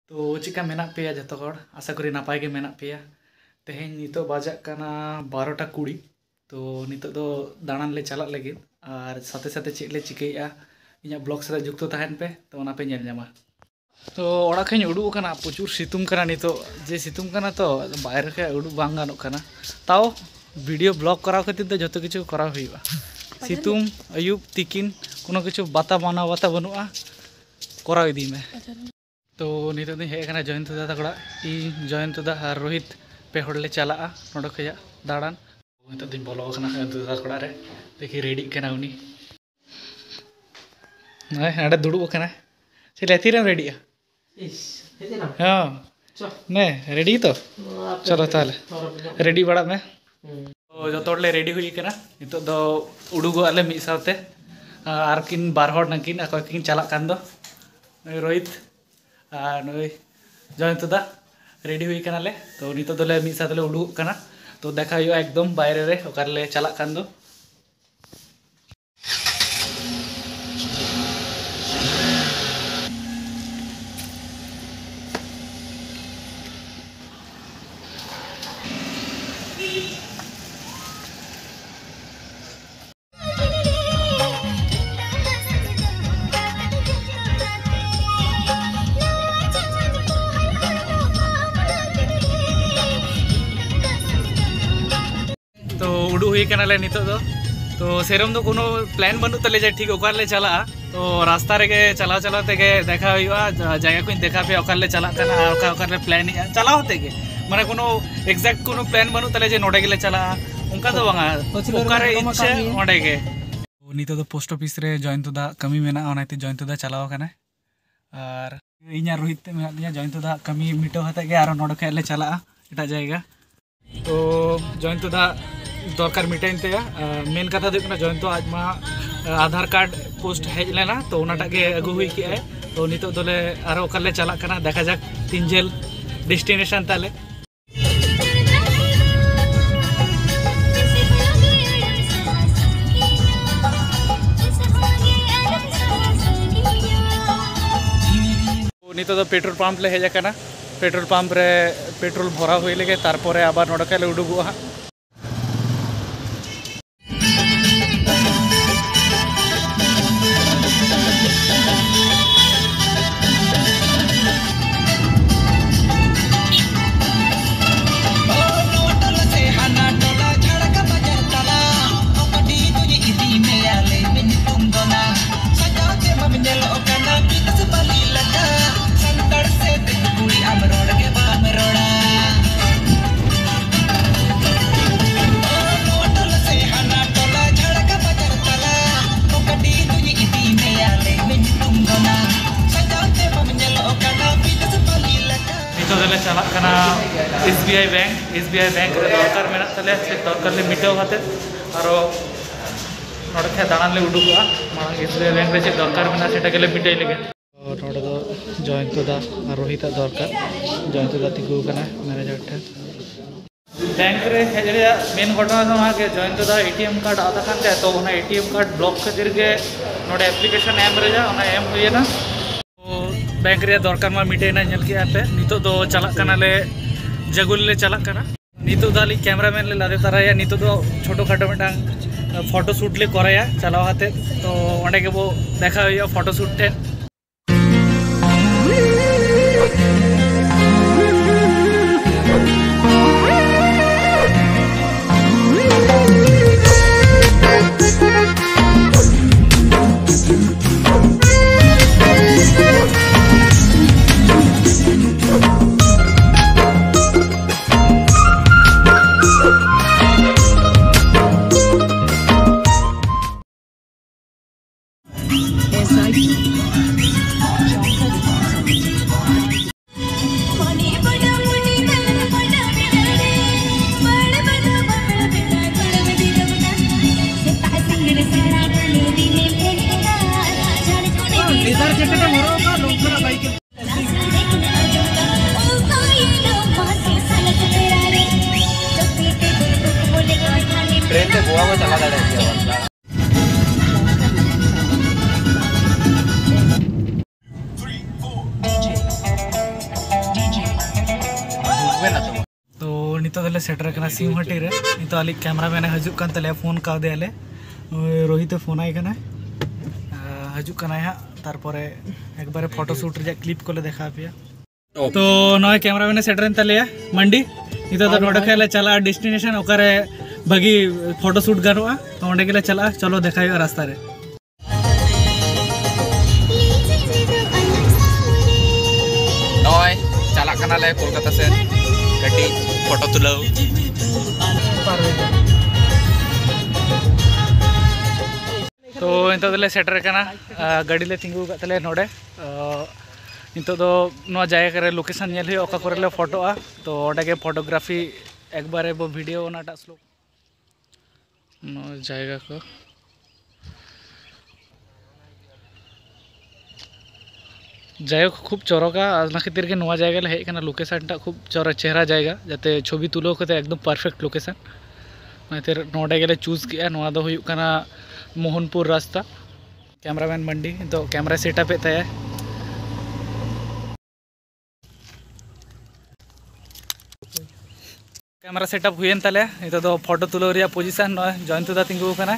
तो चिका मेना पेया जतो हर आशा करी नापाय गे मेना पेया तेहें नितो बाजा काना 12टा 20 तो नितो दो दाणान ले चलाक लगे और साथे साथे चेक ले चिकेया इᱧᱟᱹᱜ ब्लॉग से जुक्त तहन पे तो ओना पे ñᱮᱞ ᱧᱟᱢᱟ। तो ओड़ा खैन उडुक काना प्रचुर सितुंग काना नितो जे सितुंग काना तो बाहर के उडुक बांग गानोक काना ताओ वीडियो ब्लॉग कराव खातिर तो जतो किछु कराव हुइबा सितुंग अयुब तिकिन कोनो किछु बाता माना बाता बनुआ कराव इदी में। तो नितो दिन हे काना जयंत दादा कड़ा इ जयंत दादा और रोहित पे हड़ले चला नोडे खया दाड़ान नितो दिन बोलो काना जयंत दादा कड़ा रे देखि रेडी काना उनी नय आडे दुड़ुब काना चले तीरेम रेडी हाँ ने रेडी तो चलो ताले रेडी बड़ा में तो जो तोड़ले रेडी हुई काना नितो दो उडुगो आले मिद साथे आर किन बार हड़ नकिन अको किन चला कान दो रोहित नई जयंत दा रेडी हुई काना ले तो नितो दोले मिद साथे ले उडुग काना तो देखा हुआ एकदम बाहरे रे ओकारले चला कान दो। तो उडू हुई कानाले नितो दो तो सेरम दो कोनो प्लान बनू तले जे ठीक ओकारले चला तो रास्ता रे चला चला तेगे देखा हुआ जगह को देखा पे ओकारले चला काना ओकारले प्लान चला होते गे माने कोनो एग्जैक्ट कोनो प्लान बनू तले जे नोडे गेले चला उनका तो बांगा ओकारे इच्छे ओडे गे नितो दो पोस्ट ऑफिस रे जयंत दा कमी मेना ओनाते जयंत दा चलाव काना और इኛ रोहित ते मेना दिया जयंत दा कमी मिटो हते गे आरो नोडे खेले चला एटा जायगा तो जयंत दा दरकार मिटाइन ते मेन कथा दो जयंत आज मा आधार कार्ड पोस्ट हेज लेना तो ओनाटा गे अगु हुई के तो नितो दोले आरो ओकारले चला काना देखा जाक तीन जेल डेस्टिनेशन ताले। नितो दो पेट्रोल पंप ले हेज काना पेट्रोल पंप रे पेट्रोल भरा हुई लगे तारपरे आबार नोडे ले उडुगुआ चला SBI बैंक दरकार मेना तले दरकार ले मिटाव खाते और नोडे खे दाणान ले उडुगुआ मांग SBI बैंक रे दरकार मेना सेटा गेले मिटाई लगे और नोडे दो जयंत दा और रोहित दरकार जयंत दा तिगु काना मैनेजर ठे बैंक रे हेजरे मेन घटना तो के जयंत दा ATM कार्ड आधा खाते तो ओना ATM कार्ड ब्लॉक खातिर के नोडे एप्लीकेशन एम रे जा ओना एम हुईना बैंक रे दरकार मा मिटेना नेल के आते नितो दो चला काना ले जगुल ले चला काना नितो दाली कैमरामैन ले लादे ताराया नितो दो छोटो खाटो मिटांग फोटो शूट ले कराया चलाव हाते तो ओंडे के वो देखा हुआ फोटो शूट टे SIP तो नितो दले सेटर कना सिमहटी रे नितो आली कैमरामैन हजु कान तले फोन का देले रोहित फोन आई कना हजु कना हा तारपरे एक बारे फोटो शूट रे क्लिप कोले देखा पिया तो नय कैमरामैन सेटर तले मंडी नितो द नोडे खेले चला डेस्टिनेशन ओकरे भागी फोटो शूट गनोआ तो ओंडे गेले चला चलो देखायो रास्ता रे नय चला कना ले कोलकाता से कटी फोटो तुलो तो इंतो दले सेटर कना गाड़ी ले तिंगु तले नोडे इंतो दो नो जायगा करे लोकेशन नेल हुई ओका करे ले फोटोआ तो ओडे के फोटोग्राफी एक बारे वो वीडियो नाटा स्लो नो जायगा को जायगा खूब चौरका ना खातिर के नवा जायगा ले हेकना लोकेशन टा खूब चौरा चेहरा जायगा जाते छवि तुलो कते एकदम परफेक्ट लोकेशन नातिर नोडे गेले चूज किया नवा दो हुयु कना मोहनपुर रास्ता कैमरामैन मंडी तो कैमरा सेटअप है कैमरा सेटअप हुएन तले इतो दो फोटो तुलो रिया पोजीशन न जयंत दा तिंगु कना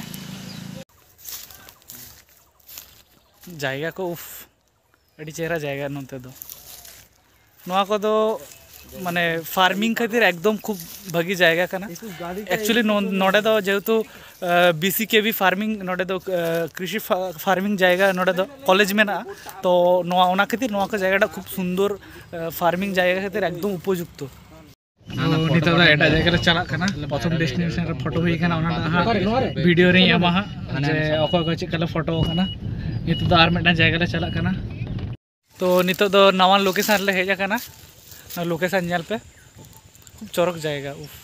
जायगा को उफ अड़ी चेहरा जायगा नोते दो नवा को दो माने फार्मिंग खातिर एकदम खूब भागी जायगा कना एक्चुअली नोडे दो जेहेतु बीसीकेवी फार्मिंग नोडे दो कृषि फार्मिंग जायगा नोडे दो कॉलेज में ना तो नवा ओना खातिर नवा को जायगा खूब सुंदर फार्मिंग जायगा खातिर एकदम उपयुक्त नितो दा एटा जायगा रे चला कना प्रथम डेस्टिनेशन रे फोटो हुई कना ओना वीडियो रे एमा हा जे ओको को चिकला फोटो कना नितो दा आर मेटा जायगा रे चला कना तो नितो दो नवा लोकेशन ले हेजा कना लोकेशन नेल पे खूब चौरक जाएगा उफ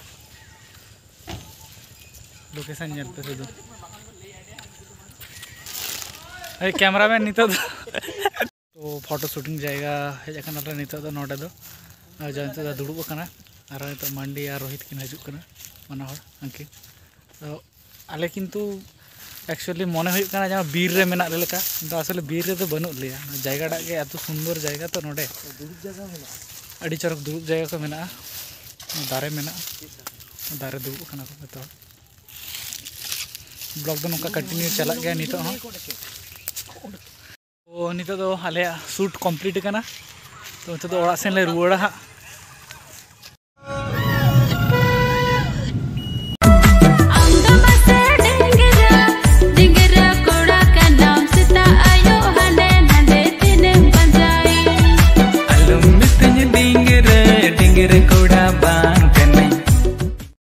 लोकेशन नेल पे तो अरे कैमरामैन नितो तो फोटो शूटिंग जाएगा हेजा कना नितो दो नोडे दो जयंत दा दुड़ुब कना और नितो मंडी और रोहित किन हजु कना माना हर अंके तो आले किंतु एक्चुअली मने हुई कना जहाँ बीर रे मेना लेका तो असले बीर रे तो बनु लिया जायगा टा के एत सुंदर जायगा तो नोडे अड़ी चरक दुरुब जायगा को मेना दारे मेना दारे दुरुब कना को तो ब्लॉग दो नोका कंटिन्यू चला गया नितो हां तो नितो दो हाले शूट कंप्लीट कना तो नितो दो ओड़ा सेन ले रुवाड़ा हा Ring